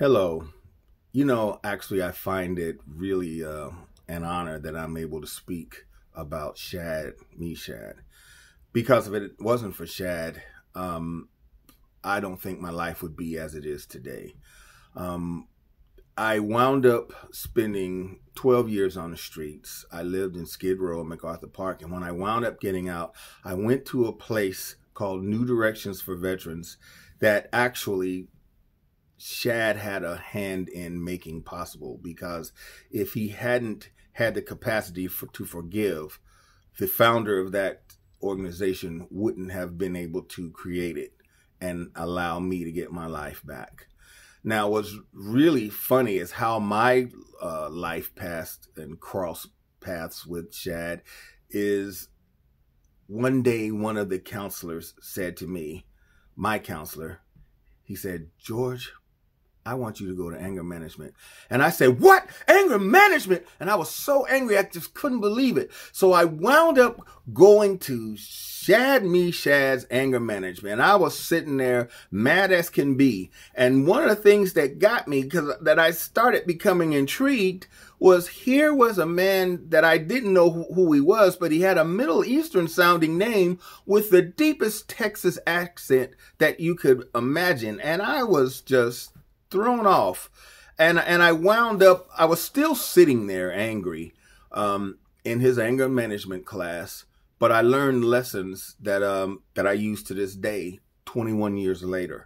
Hello. Actually, I find it really an honor that I'm able to speak about Shad. Because if it wasn't for Shad, I don't think my life would be as it is today. Um, I wound up spending 12 years on the streets. I lived in Skid Row, MacArthur Park, and when I wound up getting out, I went to a place called New Directions for Veterans that actually Shad had a hand in making possible, because if he hadn't had the capacity to forgive, the founder of that organization wouldn't have been able to create it and allow me to get my life back. Now, what's really funny is how my life passed and crossed paths with Shad is one day one of the counselors said to me, my counselor, he said, "George, I want you to go to anger management." And I said, "What? Anger management?" And I was so angry, I just couldn't believe it. So I wound up going to Shad's anger management. And I was sitting there mad as can be. And one of the things that got me, that I started becoming intrigued, was here was a man that I didn't know who he was, but he had a Middle Eastern sounding name with the deepest Texas accent that you could imagine. And I was just thrown off, and I wound up, I was still sitting there angry in his anger management class, but I learned lessons that I use to this day, 21 years later.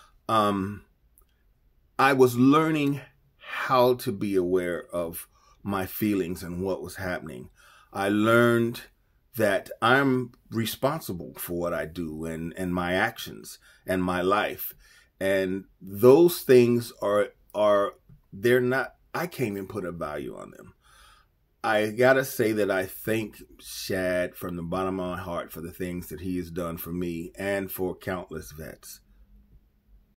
I was learning how to be aware of my feelings and what was happening. I learned that I'm responsible for what I do and my actions and my life. And those things they're not, I can't even put a value on them. I gotta say that I thank Shad from the bottom of my heart for the things that he has done for me and for countless vets.